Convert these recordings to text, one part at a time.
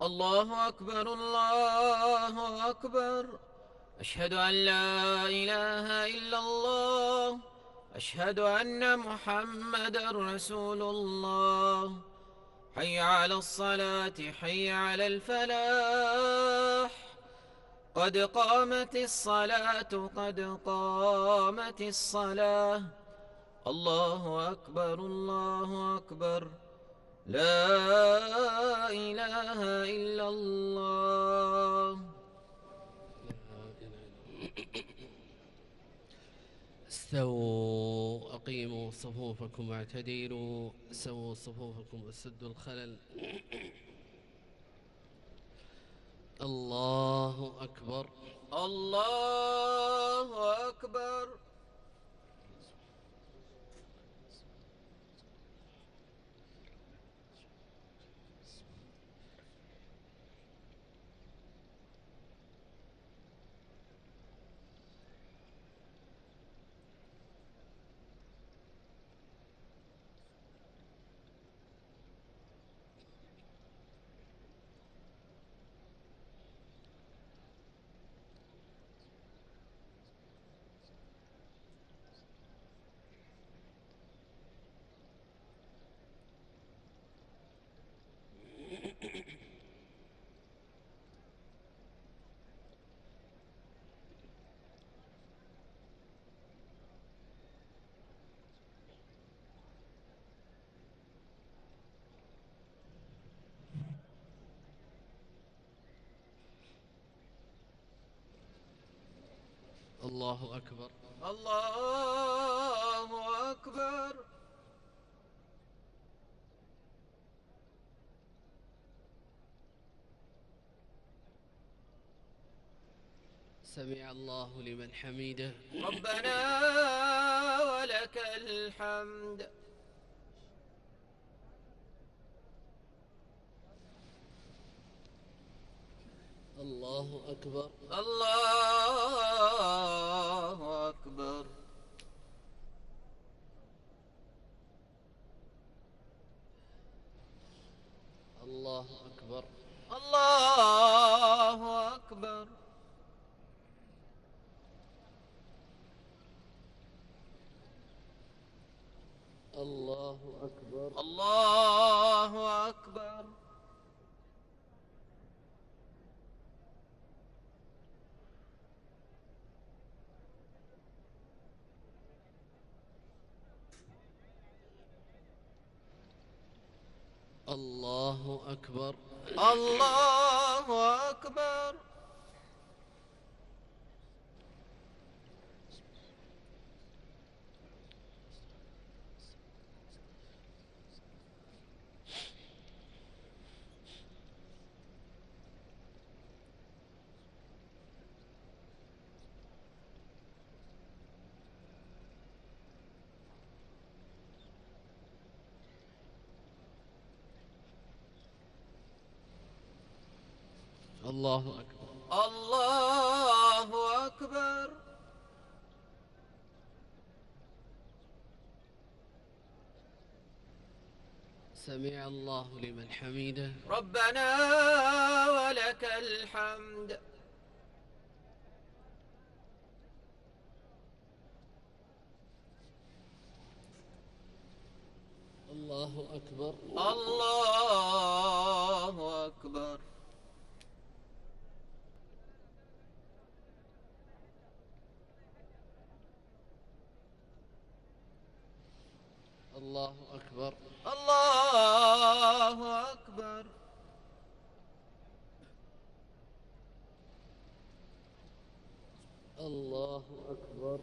الله أكبر الله أكبر. أشهد أن لا إله إلا الله. أشهد أن محمدًا رسول الله. حي على الصلاة حي على الفلاح. قد قامت الصلاة قد قامت الصلاة. الله أكبر الله أكبر. لا إله إلا الله. استووا أقيموا صفوفكم واعتدلوا، سووا صفوفكم وسدوا الخلل. الله أكبر الله أكبر. الله أكبر الله أكبر. سمع الله لمن حميده. ربنا ولك الحمد. الله أكبر الله أكبر. الله أكبر الله أكبر. الله أكبر الله أكبر. الله أكبر الله أكبر. الله أكبر الله أكبر. سمع الله لمن حميده. ربنا ولك الحمد. الله أكبر الله أكبر. الله أكبر الله أكبر. الله أكبر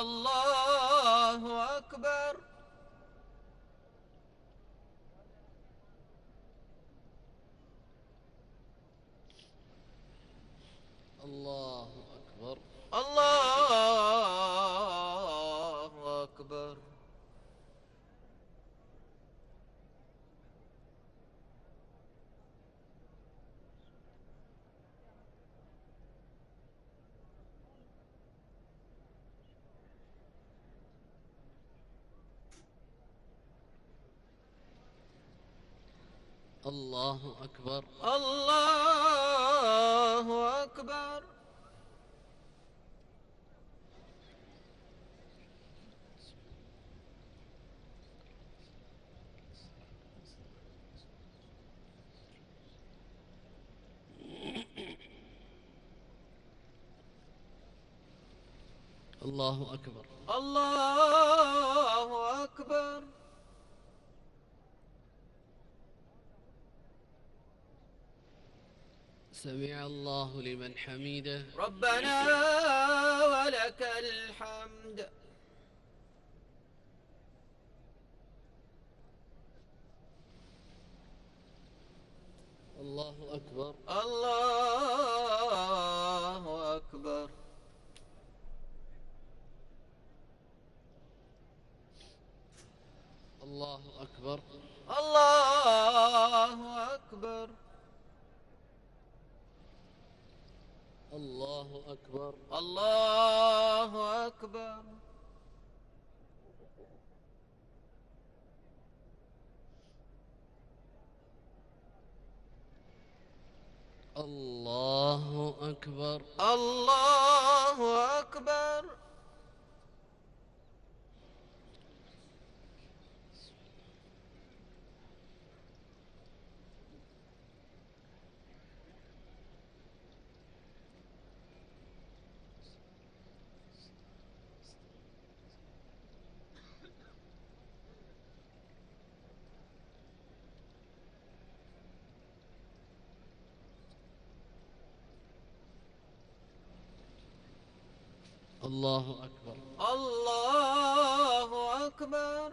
الله أكبر. الله أكبر الله أكبر. الله أكبر الله أكبر. الله أكبر. الله أكبر. سمع الله لمن حميده. ربنا ولك الحمد. الله أكبر. الله أكبر. الله أكبر. الله أكبر. الله أكبر. الله أكبر. الله أكبر. الله أكبر. الله أكبر. الله أكبر.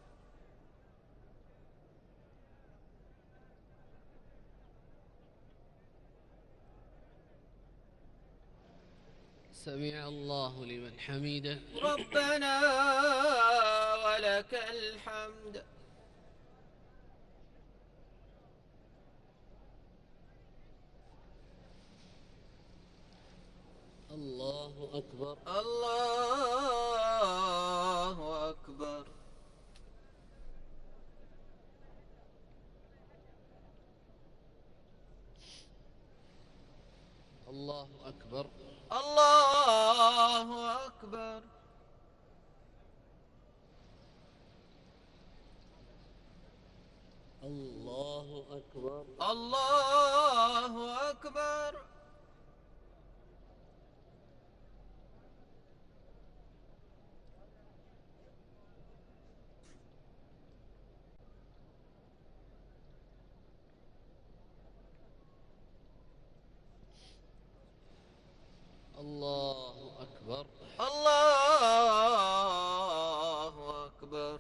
سمع الله لمن حميده. ربنا ولك الحمد. الله أكبر. الله أكبر. الله أكبر. الله أكبر. الله أكبر. الله أكبر. الله أكبر. الله أكبر.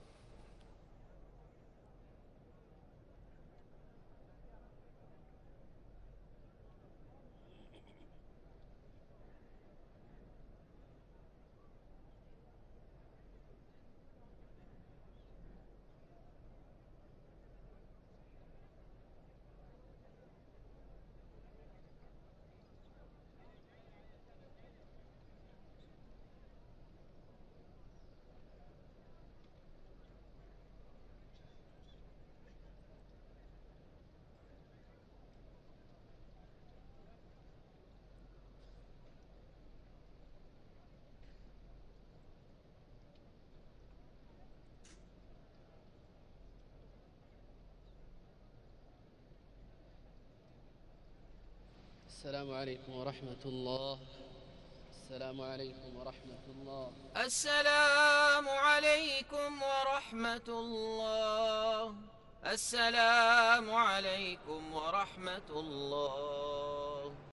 السلام عليكم ورحمة الله. السلام عليكم ورحمة الله. السلام عليكم ورحمة الله. السلام عليكم ورحمة الله.